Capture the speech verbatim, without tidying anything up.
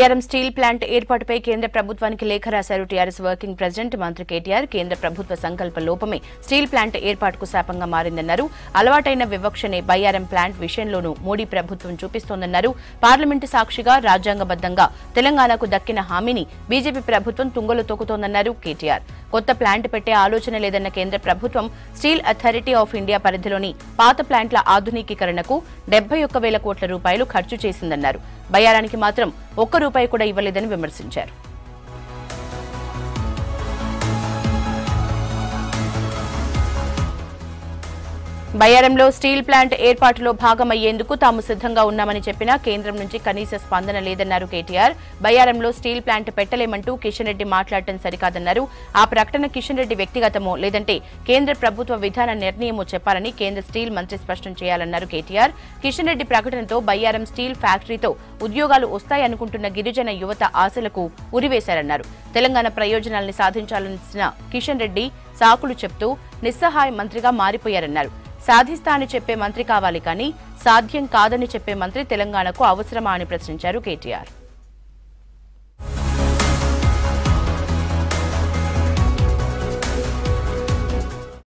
Bayyaram steel plant ఏర్పాటుపై కేంద్ర ప్రభుత్వానికి లేఖ రాశారు టీఆర్ఎస్ వర్కింగ్ ప్రెసిడెంట్ మంత్రి కేటీఆర్. కేంద్ర ప్రభుత్వ సంకల్ప లోపమే స్టీల్ ప్లాంట్ ఏర్పాటుకు శాపంగా మారిందన్నారు. అలవాటైన వివక్షనే బయ్యారం ప్లాంట్ విషయంలోనూ మోడీ ప్రభుత్వం చూపిస్తోందన్నారు. పార్లమెంటు సాక్షిగా రాజ్యాంగబద్దంగా తెలంగాణకు దక్కిన హామీని బీజేపీ ప్రభుత్వం తుంగలో తొక్కుతోందన్నారు కేటీఆర్. కొత్త ప్లాంట్ పెట్టే ఆలోచన లేదన్న కేంద్ర ప్రభుత్వం స్టీల్ అథారిటీ ఆఫ్ ఇండియా పరిధిలోని పాత ప్లాంట్ల ఆధునికీకరణకు డెబ్బై ఒక్క వేల కోట్ల రూపాయలు ఖర్చు చేసిందన్నారు. బయ్యారానికి మాత్రం ఒక్క రూపాయి కూడా ఇవ్వలేదని విమర్శించారు. బయ్యారంలో స్టీల్ ప్లాంట్ ఏర్పాటులో భాగమయ్యేందుకు తాము సిద్ధంగా ఉన్నామని చెప్పినా కేంద్రం నుంచి కనీస స్పందన లేదన్నారు కేటీఆర్. బయ్యారంలో స్టీల్ ప్లాంట్ పెట్టలేమంటూ కిషన్ రెడ్డి మాట్లాడటం సరికాదన్నారు. ఆ ప్రకటన కిషన్ రెడ్డి వ్యక్తిగతమో లేదంటే కేంద్ర ప్రభుత్వ విధాన నిర్ణయమో చెప్పాలని కేంద్ర స్టీల్ మంత్రి స్పష్టం చేయాలన్నారు కేటీఆర్. కిషన్ రెడ్డి ప్రకటనతో బయ్యారం స్టీల్ ఫ్యాక్టరీతో ఉద్యోగాలు వస్తాయనుకుంటున్న గిరిజన యువత ఆశలకు ఉరివేశారన్నారు. తెలంగాణ ప్రయోజనాల్ని సాధించాల్సిన కిషన్ రెడ్డి సాకులు చెప్తూ నిస్సహాయ మంత్రిగా మారిపోయారన్నారు. సాధిస్తా అని చెప్పే మంత్రి కావాలి కానీ సాధ్యం కాదని చెప్పే మంత్రి తెలంగాణకు అవసరమా అని ప్రశ్నించారు కేటీఆర్.